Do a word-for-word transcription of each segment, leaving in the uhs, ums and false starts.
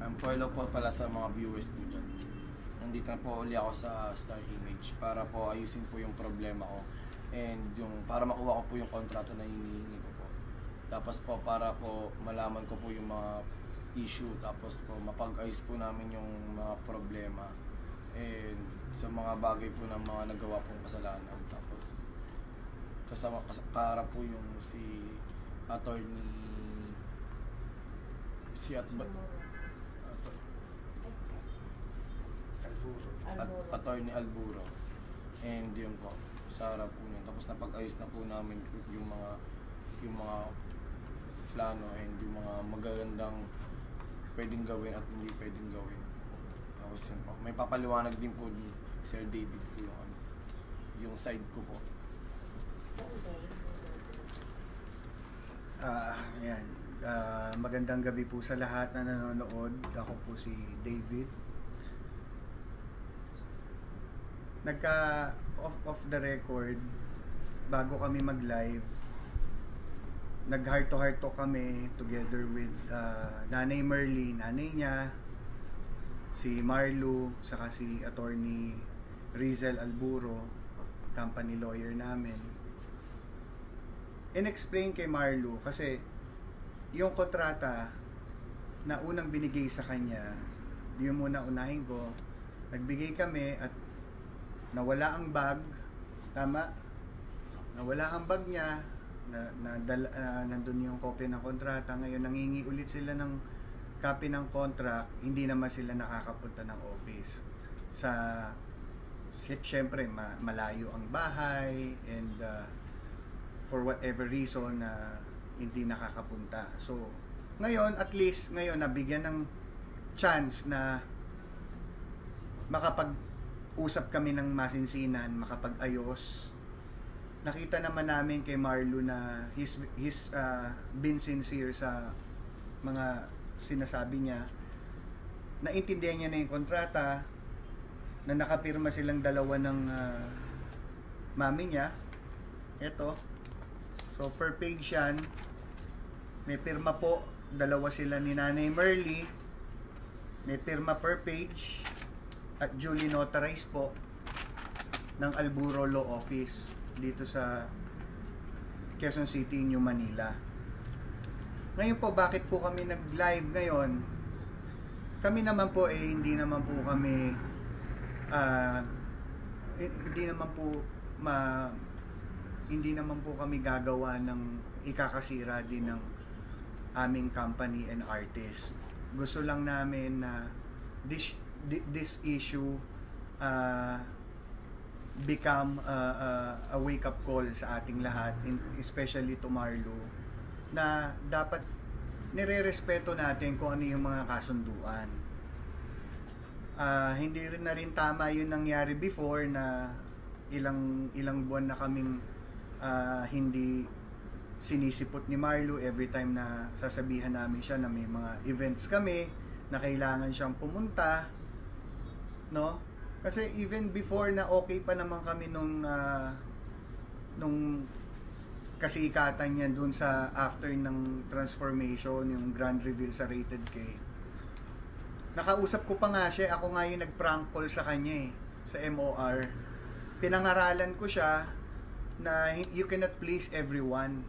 Um, hello po pala sa mga viewers po dyan. Nandito na po uli ako sa Star Image para po ayusin po yung problema ko and yung para makuha ko po yung kontrata na hinihingi ko po. Tapos po para po malaman ko po yung mga issue, tapos po mapag-ayos po namin yung mga problema and sa mga bagay po ng mga nagawa pong kasalanan. Tapos kasama kasama po yung si attorney si Atba at attorney Alburo, and yun po sa harap po niya. Tapos napag-ayos na po namin yung mga yung mga plano and yung mga magagandang pwedeng gawin at hindi pwedeng gawin. Tapos yun po, may papaliwanag din po ni Sir David po yung ano, yung side ko po. Ah, uh, ayan. Uh, magandang gabi po sa lahat na nanonood. Ako po si David. Nagka off off the record bago kami mag-live. Nag heart to heart to kami together with uh, Nanay Merly, nanay niya, si Marlo, saka si Attorney Rizel Alburo, company lawyer namin. In-explain kay Marlo kasi yung kontrata na unang binigay sa kanya, yun muna unahin ko. Nagbigay kami at nawala ang bag, tama? Nawala ang bag niya, na, na, dal, uh, nandun yung copy ng kontrata. Ngayon, nangingi ulit sila ng copy ng contract, hindi naman sila nakakapunta ng office. Sa, syempre, ma, malayo ang bahay, and uh, for whatever reason, na uh, hindi nakakapunta. So, ngayon, at least, ngayon, nabigyan ng chance na makapag-usap kami ng masinsinan, makapag-ayos. Nakita naman namin kay Marlo na he's, he's uh, been sincere sa mga sinasabi niya. Naintindihan niya na yung kontrata, na nakapirma silang dalawa ng uh, mami niya. Ito. So, per page yan. May pirma po. Dalawa sila ni Nanay Merly. May pirma per page. At duly notarized po ng Alburo Law Office dito sa Quezon City, New Manila. Ngayon po, bakit po kami nag-live ngayon? Kami naman po eh, hindi naman po kami uh, hindi naman po ma hindi naman po kami gagawa ng ikakasira din ng aming company and artist. Gusto lang namin na this this issue uh, become uh, uh, a wake-up call sa ating lahat, especially to Marlo, na dapat nire-respeto natin kung ano yung mga kasunduan. Uh, hindi rin na rin tama yung nangyari before na ilang ilang buwan na kaming uh, hindi sinisipot ni Marlo every time na sasabihan namin siya na may mga events kami na kailangan siyang pumunta, no? Kasi even before na okay pa naman kami nung uh, nung kasikatan niya dun sa after ng transformation, yung grand reveal sa Rated K. Nakausap ko pa nga siya, ako nga yung nag-prank call sa kanya eh, sa M O R. Pinangaralan ko siya na you cannot please everyone.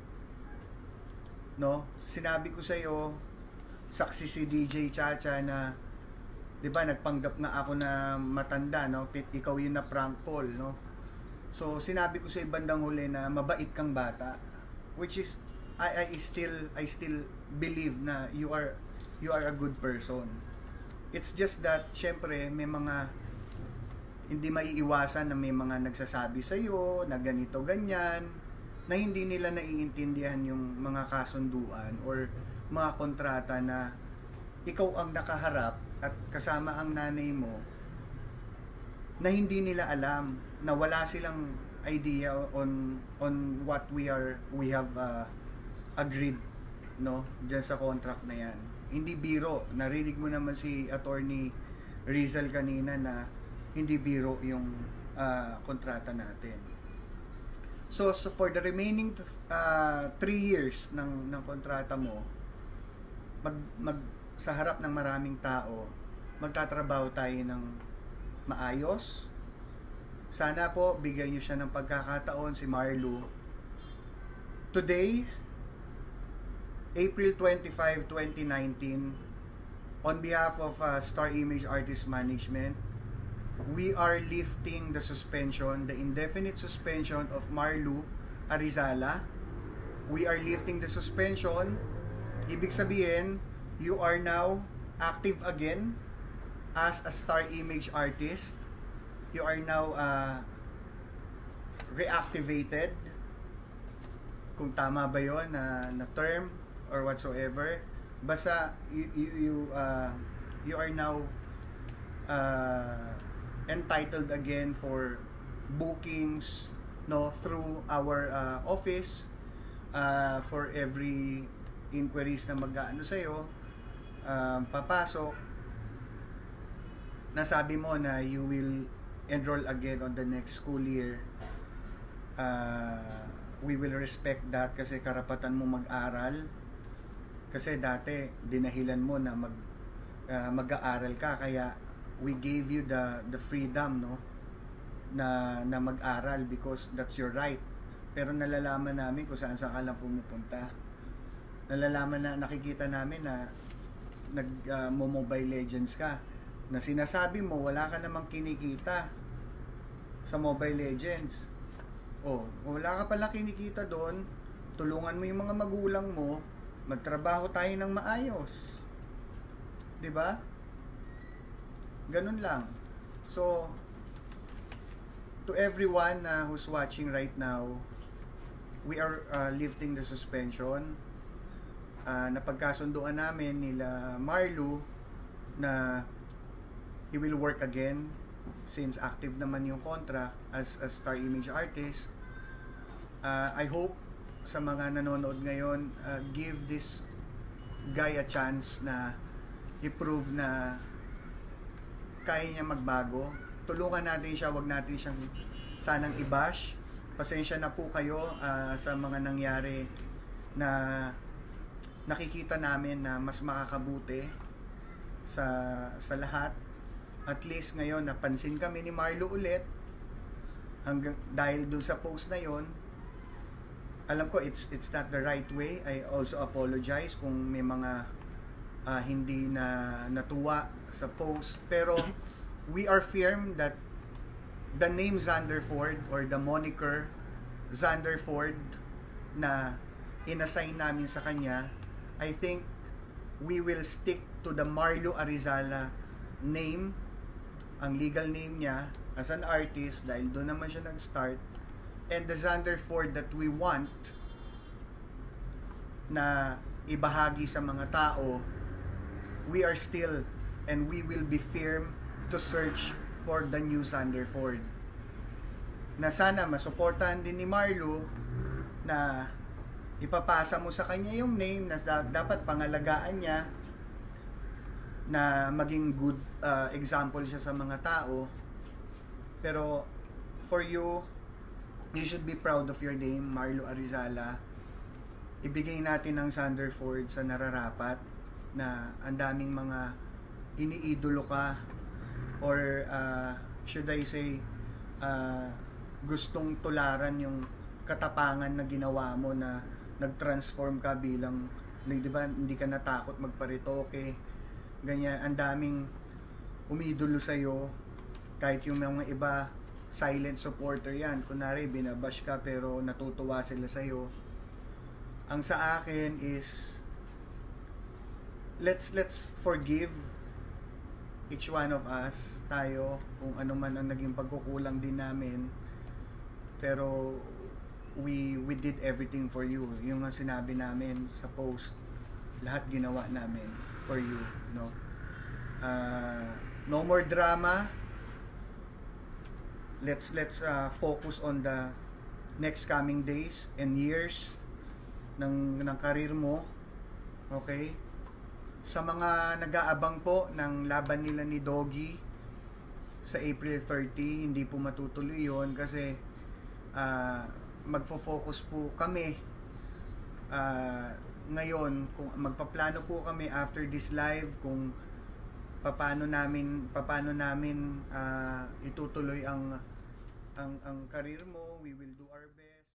No? Sinabi ko sa iyo, saksi si D J Chacha na, 'di ba, nagpanggap na ako na matanda, no? Ikaw yung na prank call, no? So, sinabi ko sa ibandang huli na mabait kang bata, which is I I still I still believe na you are you are a good person. It's just that syempre may mga hindi maiiwasan na may mga nagsasabi sa iyo na ganito ganyan, na hindi nila naiintindihan yung mga kasunduan or mga kontrata na ikaw ang nakaharap at kasama ang nanay mo, na hindi nila alam, na wala silang idea on on what we are we have uh, agreed, no, diyan sa contract na yan. Hindi biro. Narinig mo naman si Attorney Rizal kanina na hindi biro yung uh, kontrata natin. So, so for the remaining uh, three years ng ng kontrata mo, mag mag sa harap ng maraming tao, magtatrabaho tayo ng maayos. Sana po bigyan niyo siya ng pagkakataon si Marlo. Today, April twenty-fifth, twenty nineteen, on behalf of uh, Star Image Artist Management, we are lifting the suspension, the indefinite suspension of Marlo Arizala. We are lifting the suspension. Ibig sabihin, you are now active again as a Star Image artist. You are now uh, reactivated. Kung tama ba yun na, na term or whatsoever. Basta you, you, you, uh, you are now uh, entitled again for bookings, no, through our uh, office, uh, for every inquiries na mag-aano sa'yo, uh, papasok, nasabi mo na you will enroll again on the next school year. Uh, we will respect that kasi karapatan mo mag-aral. Kasi dati, dinahilan mo na mag, uh, mag-aaral ka, kaya we gave you the the freedom, no, na na mag-aral because that's your right. Pero nalalaman namin kung saan saan ka lang pumupunta. Nalalaman na, nakikita namin na nag uh, Mobile Legends ka, na sinasabi mo wala ka namang kinikita sa Mobile Legends. Oh, wala ka pala kinikita doon. Tulungan mo yung mga magulang mo, magtrabaho tayo ng maayos. 'Di ba? Ganun lang. So, to everyone uh, who's watching right now, we are uh, lifting the suspension. Uh, napagkasunduan namin nila Marlo na he will work again since active naman yung contract as a Star Image artist. Uh, I hope sa mga nanonood ngayon, uh, give this guy a chance na i-prove na kaya niya magbago. Tulungan natin siya, wag natin siyang sanang i-bash. Pasensya na po kayo uh, sa mga nangyari na nakikita namin na mas makakabuti sa sa lahat. At least ngayon napansin kami ni Marlo ulit hanggang dahil dun sa post na yon. Alam ko it's it's not the right way. I also apologize kung may mga uh, hindi na natuwa sa post, pero we are firm that the name Xanderford or the moniker Xanderford na inassign namin sa kanya, I think we will stick to the Marlo Arizala name, ang legal name niya as an artist, dahil doon naman siya nag-start. And the Xanderford that we want na ibahagi sa mga tao, we are still and we will be firm to search for the new Xanderford. Na sana masuportahan din ni Marlo na ipapasa mo sa kanya yung name na dapat pangalagaan niya, na maging good uh, example siya sa mga tao. Pero for you, you should be proud of your name, Marlo Arizala. Ibigay natin ang Xanderford sa nararapat, na ang daming mga iniidolo ka, or uh, should I say uh, gustong tularan yung katapangan na ginawa mo, na nag-transform ka bilang, di ba, hindi ka natakot magparitoke, ganyan. Ang daming umidolo sa'yo, kahit yung mga iba silent supporter yan, kunwari binabash ka pero natutuwa sila sa'yo. Ang sa akin is let's let's forgive each one of us, tayo, kung ano man ang naging pagkukulang din namin, pero we we did everything for you. Yung ang sinabi namin sa post, lahat ginawa namin for you, no? Uh, no more drama. Let's let's uh, focus on the next coming days and years ng ng karir mo. Okay? Sa mga nag-aabang po ng laban nila ni Doggy sa April thirty, hindi po matutuloy 'yon kasi uh, magfo-focus po kami uh, ngayon, kung magpaplano po kami after this live, kung paano namin paano namin ah, itutuloy ang ang ang career mo, we will do our best.